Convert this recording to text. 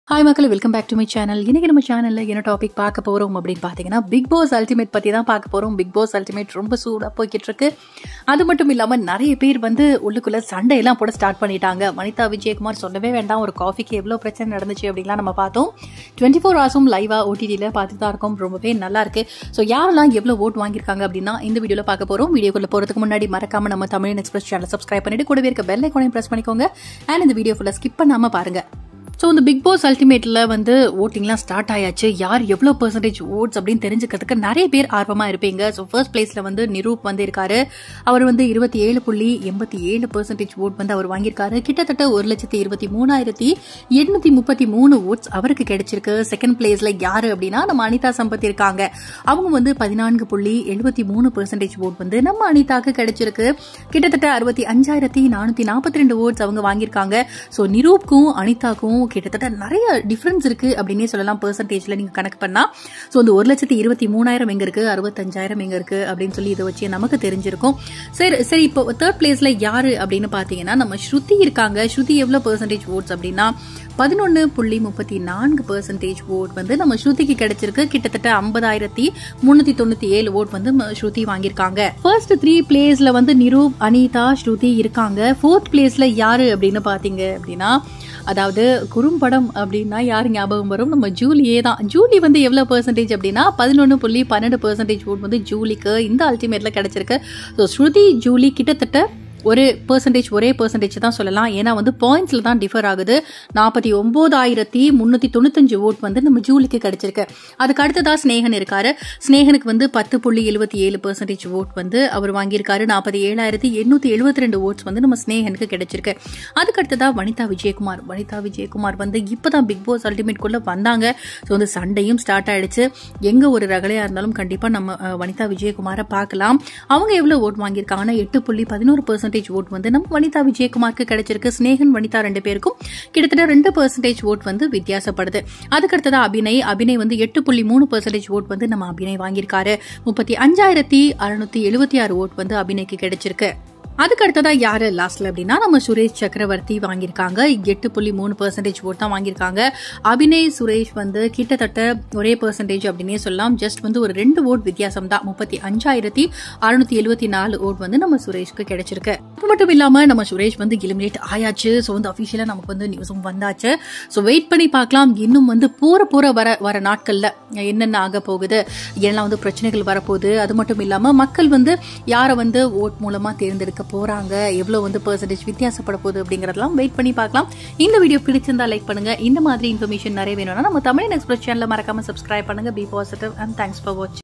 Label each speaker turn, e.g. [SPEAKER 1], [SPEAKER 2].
[SPEAKER 1] Hi மக்களே, welcome back to my channel. இன்னைக்கு நம்ம சேனல்ல என்ன டாபிக் பார்க்க போறோம் அப்படின்னு பாத்தீங்கன்னா பிக் பாஸ் அல்டிமேட் பத்தி தான் பார்க்க போறோம். பிக் பாஸ் அல்டிமேட் ரொம்ப சூடா போய்கிட்டு இருக்கு. அது மட்டும் இல்லாம நிறைய பேர் உள்ளுக்குள்ள சண்டை எல்லாம் போட ஸ்டார்ட் பண்ணிட்டாங்க. வனிதா விஜயகுமார் சொல்லவே வேண்டாம், ஒரு காஃபிக்கு எவ்வளவு பிரச்சனை நடந்துச்சு அப்படின்லாம் நம்ம பார்த்தோம். 24 ஹவர்ஸும் லைவா ஓடிடியில பார்த்துட்டு தான் இருக்கோம். ரொம்பவே நல்லா இருக்கு. ஸோ யாரெல்லாம் எவ்வளவு ஓட் வாங்கியிருக்காங்க அப்படின்னா இந்த வீடியோல பார்க்க போறோம். வீடியோக்குள்ள போறதுக்கு முன்னாடி மறக்காம நம்ம தமிழ் எக்ஸ்பிரஸ் சேனல் சப்ஸ்கிரைப் பண்ணிட்டு கூடவே இருக்க பெல் ஐகானையும் பிரஸ் பண்ணிக்கோங்க. அண்ட் இந்த வீடியோ ஃபுல்லா ஸ்கிப் பண்ணாம பாருங்க. ஸோ இந்த பிக் பாஸ் அல்டிமேட்டில் ஓட்டிங்லாம் ஸ்டார்ட் ஆயாச்சு. யார் எவ்வளோ பெர்சன்டேஜ் ஓட்ஸ் அப்படின்னு தெரிஞ்சுக்கிறதுக்கு நிறைய பேர் ஆர்வமாக இருப்பீங்க. ஸோ ஃபர்ஸ்ட் பிளேஸில் நிரூப் இருக்காரு. அவர் 27.87% ஓட் அவர் வாங்கியிருக்காரு. கிட்டத்தட்ட 1,23,833 ஓட்ஸ் அவருக்கு கிடைச்சிருக்கு. செகண்ட் பிளேஸ்ல யாரு அப்படின்னா நம்ம அனிதா சம்பத் இருக்காங்க. அவங்க 14.73% ஓட் நம்ம அனிதாக்கு கிடைச்சிருக்கு. கிட்டத்தட்ட 65,442 ஓட்ஸ் அவங்க வாங்கியிருக்காங்க. ஸோ நிரூப்க்கும் அனிதாக்கும் கிட்டத்தட்ட நிறைய டிஃபரன்ஸ் இருக்கு அப்படின்னே சொல்லலாம். பெர்சன்டேஜ்ல நீங்க கணக்கு பண்ணா. சோ அந்த 1,23,000 எங்க இருக்கு, 65,000 எங்க இருக்கு அப்படின்னு சொல்லி இதை வச்சு நமக்கு தெரிஞ்சிருக்கும். சரி இப்போ தேர்ட் பிளேஸ்ல யாரு அப்படின்னு பாத்தீங்கன்னா நம்ம ஸ்ருதி இருக்காங்க. ஸ்ருதி எவ்வளவு பெர்சன்டேஜ் ஓட்ஸ் அப்படின்னா 11.34% ஓட் நம்ம ஸ்ருதிக்கு கிடைச்சிருக்கு. கிட்டத்தட்ட 50,397 ஓட் ஸ்ருதி வாங்கியிருக்காங்க. ஃபர்ஸ்ட் 3 பிளேஸ்ல நிரூப், அனிதா, ஸ்ருதி இருக்காங்க. ஃபோர்த் பிளேஸ்ல யாரு அப்படின்னு பாத்தீங்க அப்படின்னா, அதாவது குறும்படம் அப்படின்னா யாரு ஞாபகம் வரும், நம்ம ஜூலியே தான். ஜூலி எவ்வளவு பெர்சன்டேஜ் அப்படின்னா 11.12% ஓட் ஜூலிக்கு இந்த அல்டிமேட்ல கிடைச்சிருக்கு. ஸோ ஸ்ருதி ஜூலி கிட்டத்தட்ட ஒரே பெர்சன்டேஜ் தான் சொல்லலாம். ஏன்னா பாயிண்ட்ஸ்ல தான் டிஃபர் ஆகுது. 49,395 ஓட் நம்ம ஜூலிக்கு கிடைச்சிருக்கு. அதுக்கு அடுத்ததா ஸ்னேகன் இருக்காரு. ஸ்னேகனுக்கு 10.77% ஓட் அவர் வாங்கியிருக்காரு. 47,872 ஓட்ஸ் நம்ம ஸ்னேகனுக்கு கிடைச்சிருக்கு. அதுக்கு அடுத்ததா வனிதா விஜயகுமார் இப்பதான் பிக் பாஸ் அல்டிமேட் குள்ள வந்தாங்க. ஸோ சண்டையும் ஸ்டார்ட் ஆயிடுச்சு. எங்க ஒரு ரகலையா இருந்தாலும் கண்டிப்பா நம்ம வனிதா விஜயகுமாரை பார்க்கலாம். அவங்க எவ்வளவு ஓட் வாங்கியிருக்காங்கன்னா 8.11% ஓட் நம்ம வனிதா விஜயகுமாருக்கு கிடைச்சிருக்கு. ஸ்னேகன், வனிதா 2 பேருக்கும் கிட்டத்தட்ட 2% ஓட் வித்தியாசப்படுது. அதுக்கு அடுத்ததா அபிநய் 8.3% ஓட் நம்ம அபிநய் வாங்கியிருக்காரு. 35,676 ஓட் அபிநய்க்கு கிடைச்சிருக்கு. அதுக்கு அடுத்ததா யாரு லாஸ்ட்ல அப்படின்னா நம்ம சுரேஷ் சக்கரவர்த்தி வாங்கியிருக்காங்க. 8.3% ஓட் தான் வாங்கியிருக்காங்க. அபிநய், சுரேஷ் கிட்டத்தட்ட ஒரே பெர்சன்டேஜ் அப்படின்னே சொல்லலாம். ஜஸ்ட் ஒரு 2 ஓட் வித்தியாசம் தான். 35,674 ஓட் நம்ம சுரேஷ்க்கு கிடைச்சிருக்கு. அது மட்டும் இல்லாம நம்ம சுரேஷ் எலிமினேட் ஆயாச்சு. ஸோ அபிஷியலா நமக்கு நியூஸும் வந்தாச்சு. ஸோ வெயிட் பண்ணி பார்க்கலாம். இன்னும் போற வர நாட்கள்ல என்னென்ன ஆக போகுது, எல்லாம் பிரச்சனைகள் வரப்போகுது. அது மட்டும் இல்லாம மக்கள் யாரை ஓட் மூலமா தேர்ந்தெடுக்க போறாங்க, எவ்வளவு பெர்சன்டேஜ் வித்தியாசப்பட போகுது அப்படிங்கறதெல்லாம் வெயிட் பண்ணி பார்க்கலாம். இந்த வீடியோ பிடிச்சிருந்தா லைக் பண்ணுங்க. இந்த மாதிரி இன்ஃபர்மேஷன் நிறைய வேணும்னா நம்ம தமிழ் எக்ஸ்பிரஸ் சேனலை மறக்காம சப்ஸ்கிரைப் பண்ணுங்க. Be positive and thanks for வாட்சிங்.